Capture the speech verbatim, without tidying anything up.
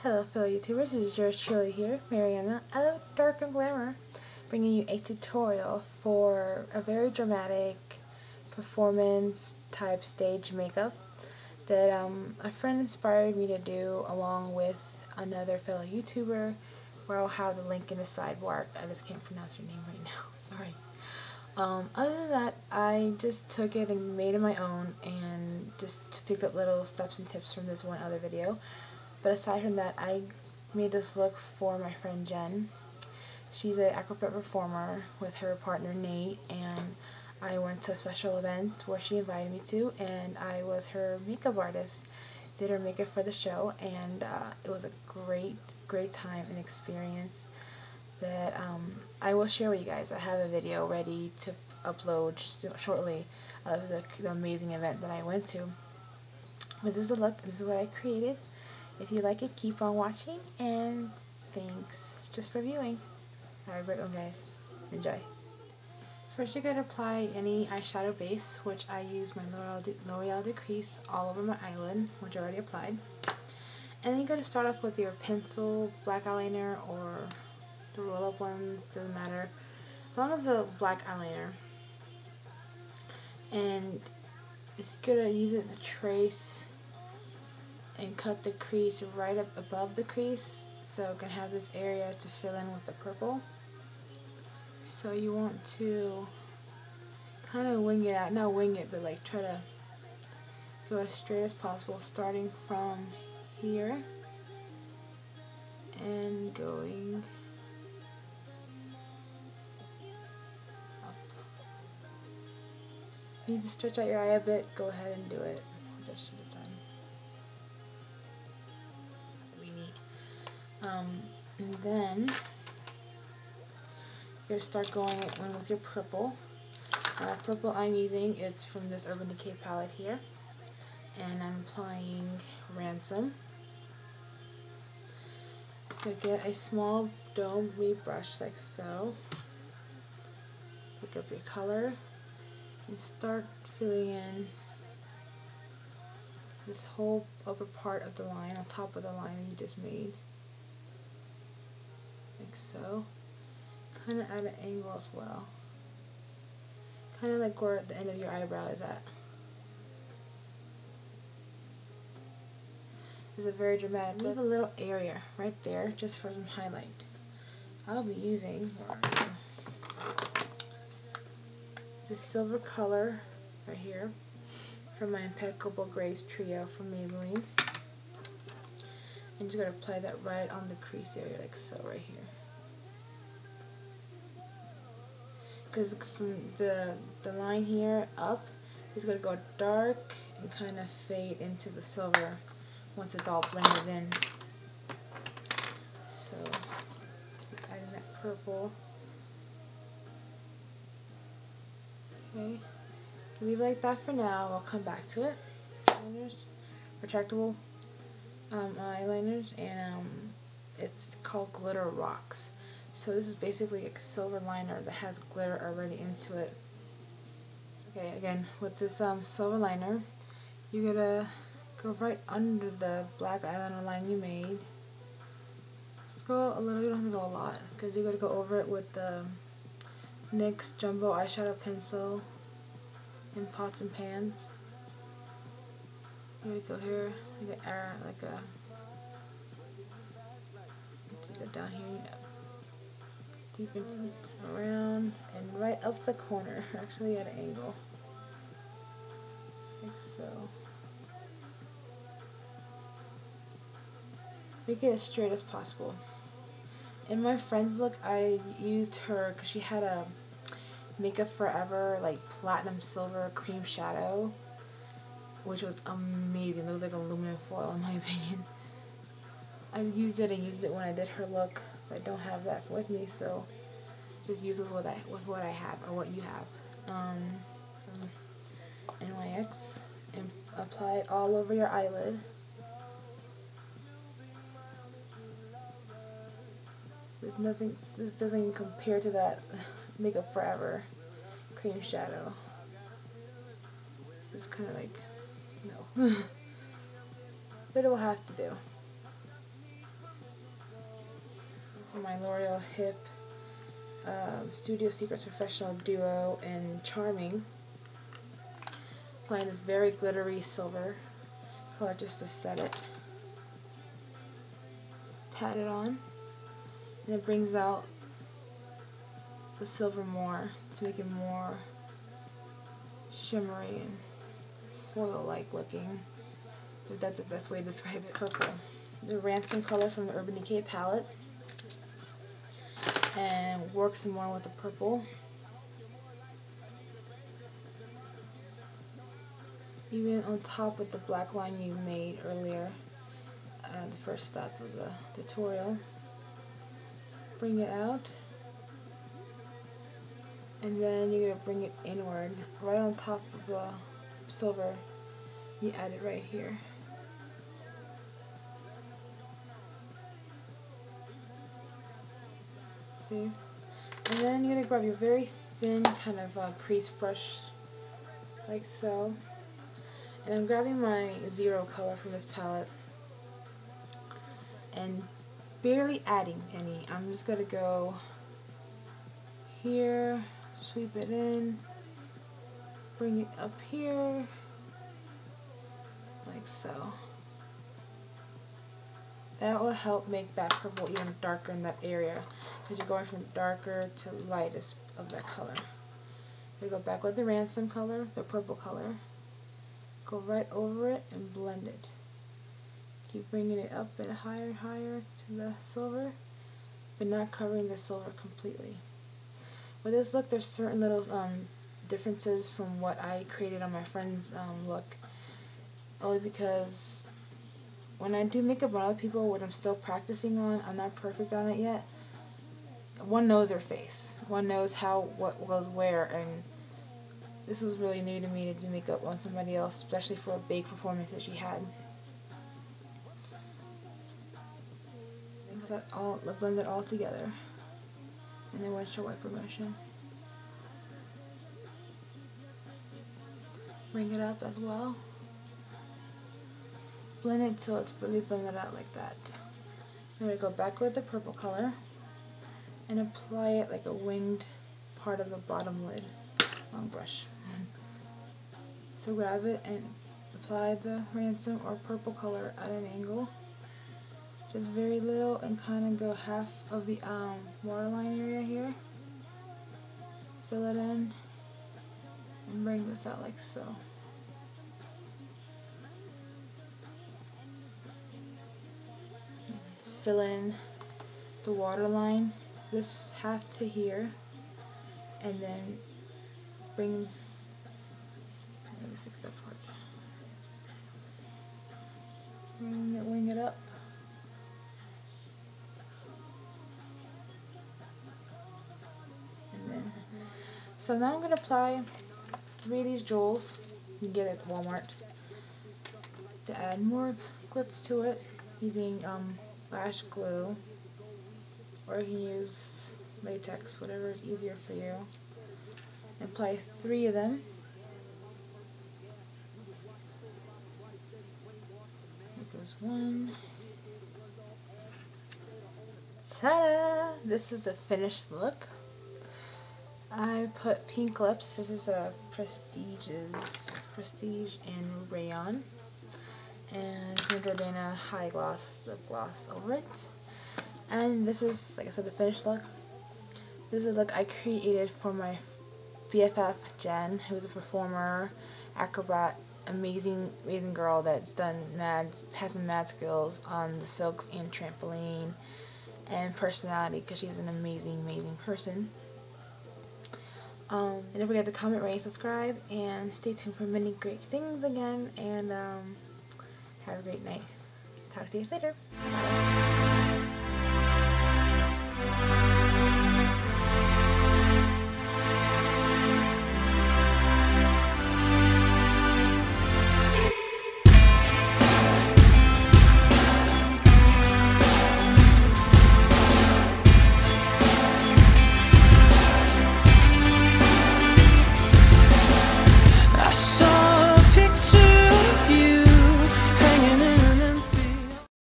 Hello fellow YouTubers, this is yours truly here, Mariana, out of DarkroomGlamour, bringing you a tutorial for a very dramatic performance type stage makeup that um, a friend inspired me to do along with another fellow YouTuber, where I'll have the link in the sidebar. I just can't pronounce your name right now, sorry. Um, other than that, I just took it and made it my own and just picked up little steps and tips from this one other video. But aside from that, I made this look for my friend Jen. She's an acrobat performer with her partner Nate, and I went to a special event where she invited me to, and I was her makeup artist. Did her makeup for the show, and uh, it was a great, great time and experience that um, I will share with you guys. I have a video ready to upload sh shortly of the, the amazing event that I went to. But this is the look, this is what I created. If you like it, keep on watching, and thanks just for viewing. Have a great one, guys. Enjoy. First, you're going to apply any eyeshadow base, which I use my L'Oreal Decrease all over my eyelid, which I already applied. And then you're going to start off with your pencil, black eyeliner, or the roll-up ones, doesn't matter, as long as the black eyeliner. And it's good to use it to trace and cut the crease right up above the crease, so you can have this area to fill in with the purple. So you want to kind of wing it out, not wing it, but like try to go as straight as possible, starting from here and going up. If you need to stretch out your eye a bit, go ahead and do it. I should have done. Um, and then you're going to start going in with your purple. Uh, purple I'm using, it's from this Urban Decay palette here, and I'm applying Ransom. So get a small dome reed brush like so. Pick up your color and start filling in this whole upper part of the line, on top of the line that you just made. Like so, kind of at an angle as well, kind of like where the end of your eyebrow is at. This is a very dramatic. Leave a little area right there just for some highlight. I'll be using this silver color right here from my Impeccable Grace Trio from Maybelline. I'm just going to apply that right on the crease area, like so, right here. Because from the, the line here up, it's going to go dark and kind of fade into the silver once it's all blended in. So, adding that purple. Okay, leave it like that for now. I'll come back to it. Eyeliners, retractable Um, eyeliners, and um, it's called Glitter Rocks. So this is basically a silver liner that has glitter already into it. Okay, again, with this um, silver liner, you're gonna go right under the black eyeliner line you made. Just go a little, you don't have to go a lot, because you're gonna go over it with the NYX Jumbo Eyeshadow Pencil in Pots and Pans. Here we go here, like a arrow, like a, go down here, yeah. Deep into, around, and right up the corner, actually at an angle, like so. Make it as straight as possible. In my friend's look, I used her, because she had a Makeup Forever, like platinum silver cream shadow, which was amazing. It looked like aluminum foil in my opinion. I used it and used it when I did her look, but I don't have that with me, so just use it with what I, with what I have, or what you have. Um, from N Y X, and apply it all over your eyelid. There's nothing, this doesn't even compare to that Makeup Forever cream shadow. It's kind of like, no. But it will have to do. my L'Oreal Hip um, Studio Secrets Professional Duo in Charming. Applying this very glittery silver color just to set it. Pat it on, and it brings out the silver more to make it more shimmery and foil-like looking, if that's the best way to describe it. Purple, the Ransom color from the Urban Decay palette, and work some more with the purple. Even on top of the black line you made earlier, uh, the first step of the tutorial. Bring it out, and then you're going to bring it inward, right on top of the silver. You add it right here. See? And then you're going to grab your very thin kind of uh, crease brush, like so. And I'm grabbing my zero color from this palette and barely adding any. I'm just going to go here, sweep it in, bring it up here, like so. That will help make that purple even darker in that area, because you're going from darker to lightest of that color. We go back with the Ransom color, the purple color. Go right over it and blend it. Keep bringing it up and higher and higher to the silver, but not covering the silver completely. With this look, there's certain little um, differences from what I created on my friend's um, look, only because when I do makeup on other people, what I'm still practicing on, I'm not perfect on it yet. One knows their face. One knows how what goes where, and this was really new to me to do makeup on somebody else, especially for a big performance that she had. Mix that all, blend it all together, and then windshield wiper motion. Bring it up as well. Blend it till it's really blended out like that. I'm going to go back with the purple color and apply it like a winged part of the bottom lid. Long brush. So grab it and apply the Ransom or purple color at an angle. Just very little, and kind of go half of the um, waterline area here. Fill it in and bring this out like so. Fill in the waterline, this half to here, and then bring, let me fix that part. Bring it, wing it up. And then, so now I'm going to apply three of these jewels you get at Walmart to add more glitz to it using um, lash glue, or you can use latex, whatever is easier for you. And apply three of them. Here goes one. Ta-da! This is the finished look. I put pink lips. This is a Prestige's Prestige in Rayon, and Jordana High Gloss lip gloss over it. And this is, like I said, the finished look. This is a look I created for my B F F Jen, who is a performer, acrobat, amazing, amazing girl that's done mad, has some mad skills on the silks and trampoline, and personality, because she's an amazing, amazing person. Um, and don't forget to comment, rate, and subscribe, and stay tuned for many great things again. And um, have a great night. Talk to you later. Bye.